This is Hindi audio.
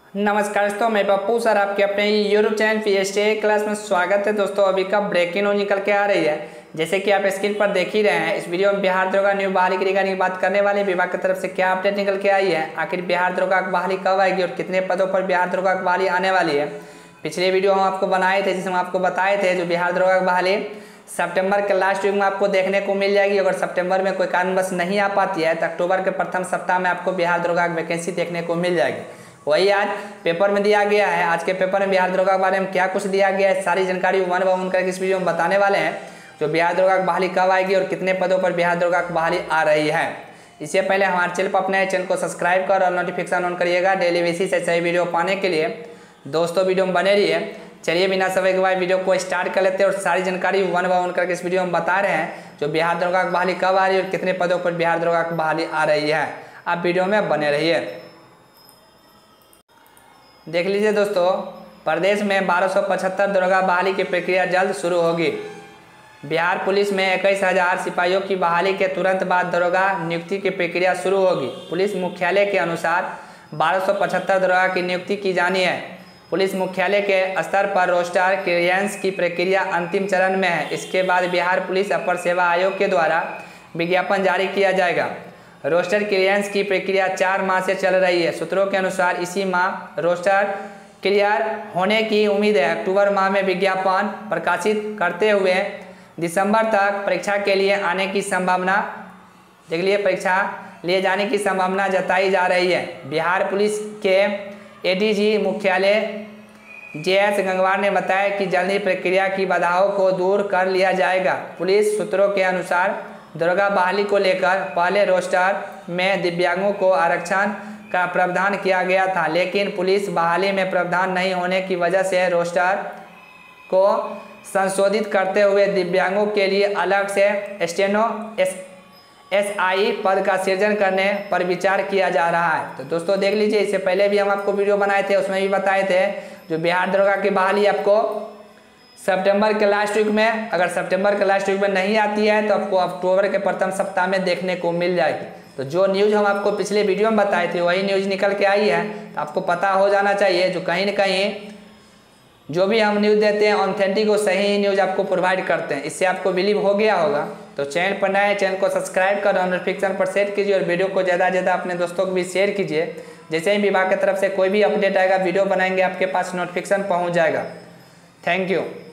नमस्कार दोस्तों, मैं पप्पू सर आपके अपने यूट्यूब चैनल पीएसटी क्लास में स्वागत है। दोस्तों अभी का ब्रेकिंग न्यूज निकल के आ रही है। जैसे कि आप स्क्रीन पर देख ही रहे हैं, इस वीडियो में बिहार दरोगा न्यू बहाली की रिगार्डिंग बात करने वाले विभाग की तरफ से क्या अपडेट निकल के आई है, आखिर बिहार दरोगा की बहाली कब आएगी और कितने पदों पर बिहार दरोगा की बहाली आने वाली है। पिछले वीडियो हम आपको बनाए थे जिसमें आपको बताए थे जो बिहार दरोगा की बहाली सितंबर के लास्ट वीक में आपको देखने को मिल जाएगी। अगर सितंबर में कोई कारणवश नहीं आ पाती है तो अक्टूबर के प्रथम सप्ताह में आपको बिहार दरोगा की वैकेंसी देखने को मिल जाएगी। वही आज पेपर में दिया गया है। आज के पेपर में बिहार दरोगा के बारे में क्या कुछ दिया गया है, सारी जानकारी वन बाय वन करके इस वीडियो में बताने वाले हैं। जो बिहार दरोगा की बहाली कब आएगी और कितने पदों पर बिहार दरोगा की बहाली आ रही है। इससे पहले हमारे चैनल पर अपने चैनल को सब्सक्राइब कर और नोटिफिकेशन ऑन करिएगा डेली बेसिस से सही वीडियो पाने के लिए। दोस्तों वीडियो में बने रहिए। चलिए बिना समय के बाद वीडियो को स्टार्ट कर लेते हैं और सारी जानकारी वन बाय वन करके इस वीडियो में बता रहे हैं जो बिहार दरोगा की बहाली कब आ रही है और कितने पदों पर बिहार दरोगा की बहाली आ रही है। आप वीडियो में बने रहिए। देख लीजिए दोस्तों, प्रदेश में 1275 दरोगा बहाली की प्रक्रिया जल्द शुरू होगी। बिहार पुलिस में 21,000 सिपाहियों की बहाली के तुरंत बाद दरोगा नियुक्ति की प्रक्रिया शुरू होगी। पुलिस मुख्यालय के अनुसार 1275 दरोगा की नियुक्ति की जानी है। पुलिस मुख्यालय के स्तर पर रोस्टर क्लियरेंस की प्रक्रिया अंतिम चरण में है। इसके बाद बिहार पुलिस अपर सेवा आयोग के द्वारा विज्ञापन जारी किया जाएगा। रोस्टर क्लियरेंस की प्रक्रिया 4 माह से चल रही है। सूत्रों के अनुसार इसी माह रोस्टर क्लियर होने की उम्मीद है। अक्टूबर माह में विज्ञापन प्रकाशित करते हुए दिसंबर तक परीक्षा के लिए आने की संभावना देख लिए परीक्षा लिए जाने की संभावना जताई जा रही है। बिहार पुलिस के एडीजी मुख्यालय जेएस गंगवार ने बताया कि जल्द ही प्रक्रिया की बाधाओं को दूर कर लिया जाएगा। पुलिस सूत्रों के अनुसार दरोगा बहाली को लेकर पहले रोस्टर में दिव्यांगों को आरक्षण का प्रावधान किया गया था, लेकिन पुलिस बहाली में प्रावधान नहीं होने की वजह से रोस्टर को संशोधित करते हुए दिव्यांगों के लिए अलग से स्टेनो एसआई पद का सृजन करने पर विचार किया जा रहा है। तो दोस्तों देख लीजिए, इससे पहले भी हम आपको वीडियो बनाए थे, उसमें भी बताए थे जो बिहार दरोगा की बहाली आपको सितंबर के लास्ट वीक में, अगर सितंबर के लास्ट वीक में नहीं आती है तो आपको अक्टूबर के प्रथम सप्ताह में देखने को मिल जाएगी। तो जो न्यूज़ हम आपको पिछले वीडियो में बताए थे वही न्यूज़ निकल के आई है। तो आपको पता हो जाना चाहिए जो कहीं न कहीं जो भी हम न्यूज़ देते हैं ऑथेंटिक और सही न्यूज़ आपको प्रोवाइड करते हैं। इससे आपको बिलीव हो गया होगा। तो चैनल पर नए चैनल को सब्सक्राइब कर नोटिफिकेशन पर सेट कीजिए और वीडियो को ज़्यादा से ज़्यादा अपने दोस्तों को भी शेयर कीजिए। जैसे ही विभाग की तरफ से कोई भी अपडेट आएगा वीडियो बनाएंगे आपके पास नोटिफिकेशन पहुँच जाएगा। Thank you.